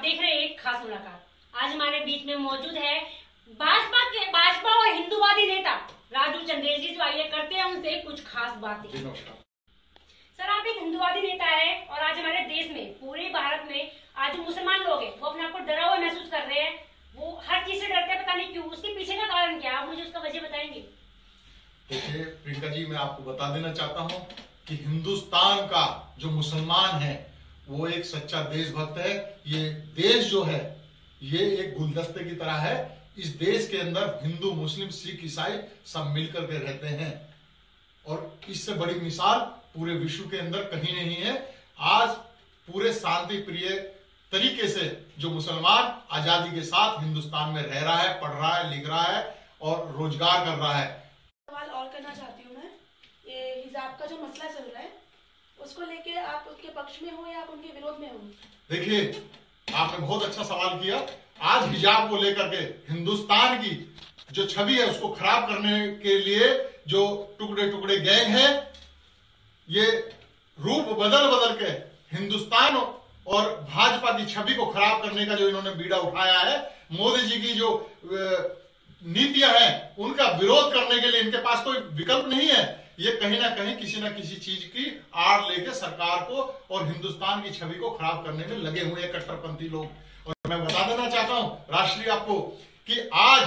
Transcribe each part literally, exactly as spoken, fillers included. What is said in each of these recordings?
देख रहे हैं एक खास मुलाकात। आज हमारे बीच में मौजूद है भाजपा के भाजपा और हिंदूवादी नेता राजू चंदेल जी, जो आइए करते हैं उनसे कुछ खास बातें। सर, आप एक हिंदूवादी नेता है और आज हमारे देश में, पूरे भारत में आज जो मुसलमान लोग हैं वो अपने आप को डरा हुआ महसूस कर रहे हैं। वो हर चीज से डरते हैं, पता नहीं क्यों। उसके पीछे का कारण क्या है, आप मुझे उसका वजह बताएंगे? देखिए प्रियंका जी, मैं आपको बता देना चाहता हूँ कि हिंदुस्तान का जो मुसलमान है वो एक सच्चा देशभक्त है। ये देश जो है ये एक गुलदस्ते की तरह है। इस देश के अंदर हिंदू, मुस्लिम, सिख, ईसाई सब मिलकर के रहते हैं और इससे बड़ी मिसाल पूरे विश्व के अंदर कहीं नहीं है। आज पूरे शांति प्रिय तरीके से जो मुसलमान आजादी के साथ हिंदुस्तान में रह रहा है, पढ़ रहा है, लिख रहा है और रोजगार कर रहा है। सवाल और करना चाहती हूँ मैं, ये हिजाब का जो मसला चल रहा है उसको लेके आप उसके पक्ष में हो या आप उनके विरोध में हो? देखिए, आपने बहुत अच्छा सवाल किया। आज हिजाब को लेकर के हिंदुस्तान की जो छवि है उसको खराब करने के लिए जो टुकड़े टुकड़े गैंग है, ये रूप बदल बदल के हिंदुस्तान और भाजपा की छवि को खराब करने का जो इन्होंने बीड़ा उठाया है, मोदी जी की जो नीतियां हैं उनका विरोध करने के लिए इनके पास कोई विकल्प नहीं है। ये कहीं ना कहीं किसी ना किसी चीज की आड़ लेके सरकार को और हिंदुस्तान की छवि को खराब करने में लगे हुए हैं कट्टरपंथी लोग। और मैं बता देना चाहता हूं राष्ट्रीय आपको कि आज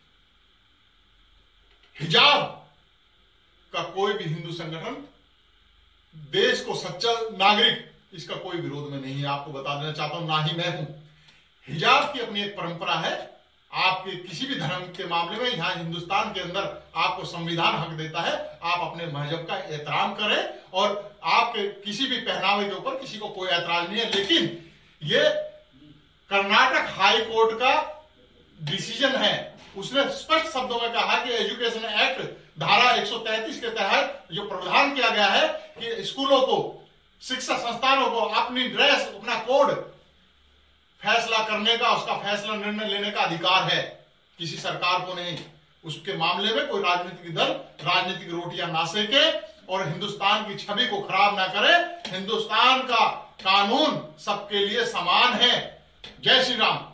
हिजाब का कोई भी हिंदू संगठन, देश को सच्चा नागरिक, इसका कोई विरोध में नहीं है। आपको बता देना चाहता हूं, ना ही मैं हूं। हिजाब की अपनी एक परंपरा है। आपके किसी भी धर्म के मामले में यहां हिंदुस्तान के अंदर आपको संविधान हक देता है, आप अपने मजहब का एहतराम करें और आपके किसी भी पहनावे के ऊपर किसी को कोई ऐतराज नहीं है। लेकिन ये कर्नाटक हाई कोर्ट का डिसीजन है। उसने स्पष्ट शब्दों में कहा कि एजुकेशन एक्ट धारा एक सौ तैंतीस के तहत जो प्रावधान किया गया है कि स्कूलों को, शिक्षा संस्थानों को अपनी ड्रेस, अपना कोड फैसला करने का, उसका फैसला निर्णय लेने का अधिकार है, किसी सरकार को नहीं। उसके मामले में कोई राजनीतिक दल राजनीतिक रोटियां ना सेके और हिंदुस्तान की छवि को खराब ना करे। हिंदुस्तान का कानून सबके लिए समान है। जय श्री राम।